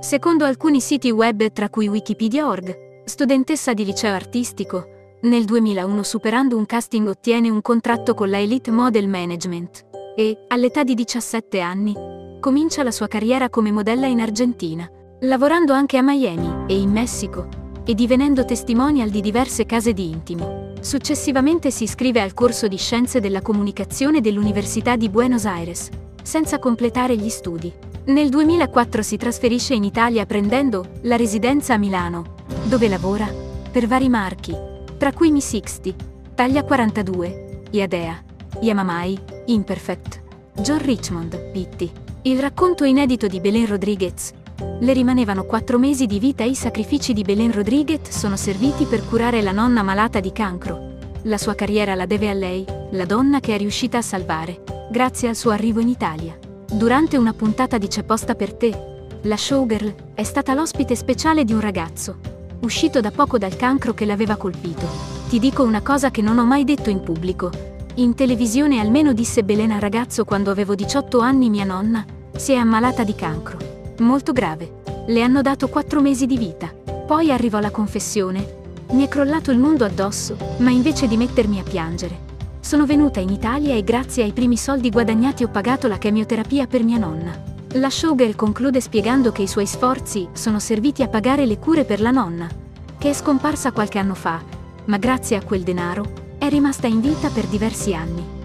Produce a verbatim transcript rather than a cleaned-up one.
Secondo alcuni siti web tra cui Wikipedia punto org, studentessa di liceo artistico, nel duemilauno superando un casting ottiene un contratto con la Elite Model Management e, all'età di diciassette anni, comincia la sua carriera come modella in Argentina, lavorando anche a Miami e in Messico e divenendo testimonial di diverse case di intimo. Successivamente si iscrive al corso di Scienze della Comunicazione dell'Università di Buenos Aires, senza completare gli studi. Nel duemilaquattro si trasferisce in Italia prendendo la residenza a Milano, dove lavora per vari marchi, tra cui Mi sessanta, Taglia quarantadue, Iadea, Yamamai, Imperfect, John Richmond, Pitti. Il racconto inedito di Belén Rodríguez. Le rimanevano quattro mesi di vita e i sacrifici di Belén Rodríguez sono serviti per curare la nonna malata di cancro. La sua carriera la deve a lei, la donna che è riuscita a salvare, grazie al suo arrivo in Italia. Durante una puntata di C'è posta per te, la showgirl è stata l'ospite speciale di un ragazzo, uscito da poco dal cancro che l'aveva colpito. Ti dico una cosa che non ho mai detto in pubblico. In televisione almeno disse Belén al ragazzo quando avevo diciotto anni mia nonna si è ammalata di cancro. Molto grave. Le hanno dato quattro mesi di vita. Poi arrivò la confessione. Mi è crollato il mondo addosso, ma invece di mettermi a piangere, sono venuta in Italia e grazie ai primi soldi guadagnati ho pagato la chemioterapia per mia nonna. La showgirl conclude spiegando che i suoi sforzi sono serviti a pagare le cure per la nonna, che è scomparsa qualche anno fa, ma grazie a quel denaro è rimasta in vita per diversi anni.